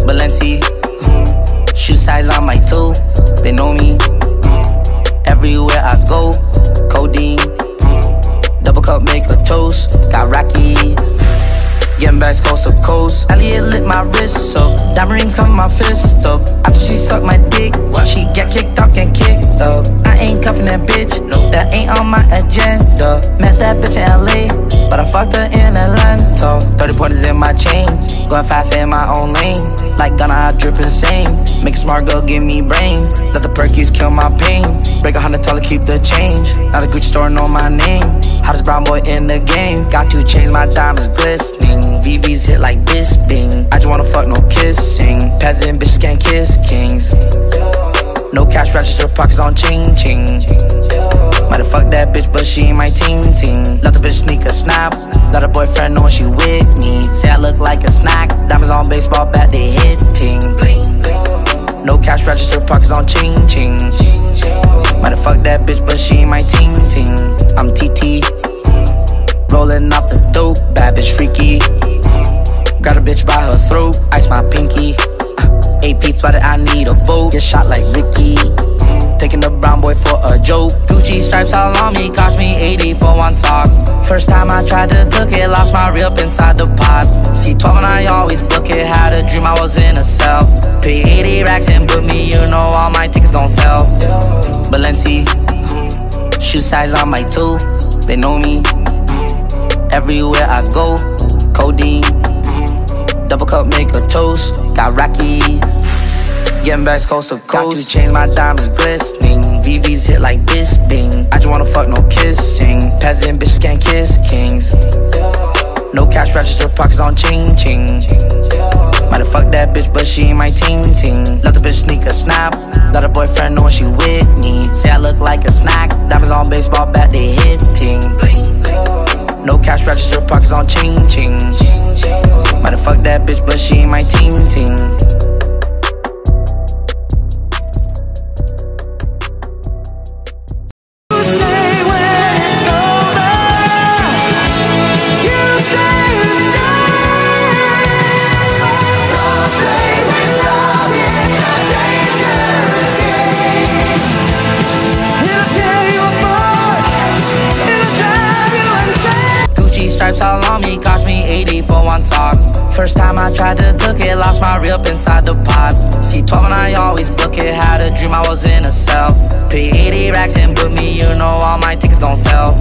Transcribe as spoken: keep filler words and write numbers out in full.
Balenci, shoe size on my toe. They know me. Everywhere I go, codeine. Double cup, make a toast. Got Rockies. Getting back coast to coast. Elliot lit my wrist up. Diamond rings come my fist up. After she suck my dick, she get kicked out and kicked up. I ain't cuffing that bitch, no, that ain't on my agenda. Met that bitch in L A, but I fucked her in Atlanta. thirty pointers in my chain, going fast in my own lane. Like Gunna, I drip insane. Make a smart girl, give me brain. Let the perkies kill my pain. Break a hundred, tell her keep the change. Not a Gucci store, know my name. Hottest brown boy in the game. Got two chains, my diamonds glistening. V Vs hit like this, bing. I just wanna fuck, no kissing. Peasant bitches can't kiss kings. No cash register, pockets on ching ching. Might've fucked that bitch, but she ain't my team team. Let the bitch sneak a snap. Let her boyfriend know when she with me. Say I look like a snack. Diamonds on baseball bat, they hitting. No cash register, pockets on ching ching. Might've fucked that bitch, but she ain't my team team. I'm T T, rolling off the dope, bad bitch freaky. Got a bitch by her throat, ice my pinky. uh, A P flooded, I need a boat. Get shot like Ricky, taking the brown boy for a joke. Gucci stripes all on me, cost me eighty for one sock. First time I tried to cook it, lost my rip inside the pot. C twelve and I always book it, had a dream I was in a cell. Pay eighty racks and book me, you know all my tickets gon' sell. Balenci, shoe size on my toe, they know me. Everywhere I go, codeine. Double cup, make a toast. Got Rockies. Getting back coast to coast. Got two chains, my diamonds glistening. V Vs hit like this, bing. I just wanna fuck, no kissing. Peasant bitches can't kiss kings. No cash register, pockets on ching ching. Might've fucked that bitch, but she ain't my team team. Let the bitch sneak a snap. Let her boyfriend know when she with me. Say I look like a snack. Diamonds on baseball bat, they hitting. No cash register, pockets on ching ching. Might've fucked that bitch, but she ain't my team team. All on me, cost me eighty for one sock. First time I tried to cook it, lost my rip inside the pot. C twelve and I always book it, had a dream I was in a cell. Pay eighty racks and book me, you know all my tickets gon' sell.